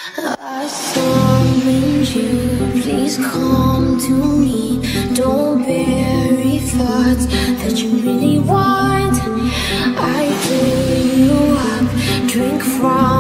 I summoned you, please come to me. Don't bury thoughts that you really want. I fill you up, drink from